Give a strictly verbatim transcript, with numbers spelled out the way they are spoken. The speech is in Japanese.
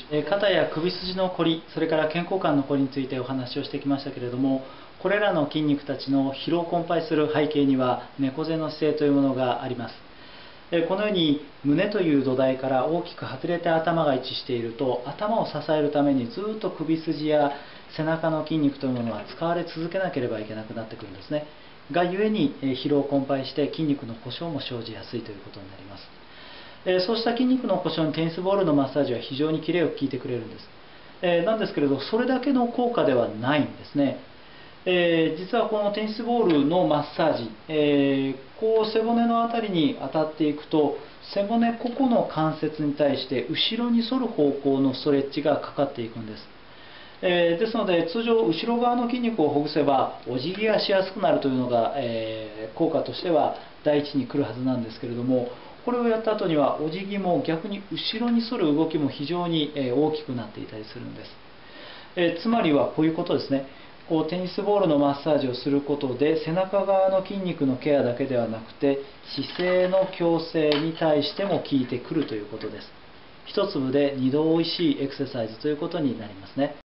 えー肩や首筋のこり、それから肩甲間のこりについてお話をしてきましたけれども、これらの筋肉たちの疲労困憊する背景には猫背の姿勢というものがあります。えーこのように胸という土台から大きく外れて頭が位置していると、頭を支えるためにずっと首筋や背中の筋肉というものは使われ続けなければいけなくなってくるんですね。がゆえに、えー疲労困憊して筋肉の故障も生じやすいということになります。えそうした筋肉の故障にテニスボールのマッサージは非常にキレよく効いてくれるんです。えなんですけれど、それだけの効果ではないんですね。えー、実はこのテニスボールのマッサージ、えー、こう背骨の辺りに当たっていくと、背骨個々の関節に対して後ろに反る方向のストレッチがかかっていくんです。えー、ですので、通常後ろ側の筋肉をほぐせばお辞儀がしやすくなるというのが、えー、効果としては第一に来るはずなんですけれども、これをやった後にはお辞儀も逆に後ろに反る動きも非常に大きくなっていたりするんです。えー、つまりはこういうことですね。こうテニスボールのマッサージをすることで背中側の筋肉のケアだけではなくて、姿勢の矯正に対しても効いてくるということです。一粒で二度おいしいエクササイズということになりますね。